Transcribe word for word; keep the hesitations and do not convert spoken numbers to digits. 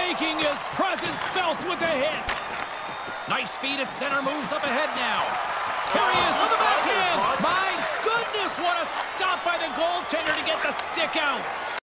making his presence felt with the hit. Nice feed at center, moves up ahead now. Here he is on the backhand. My goodness, what a stop by the goaltender to get the stick out.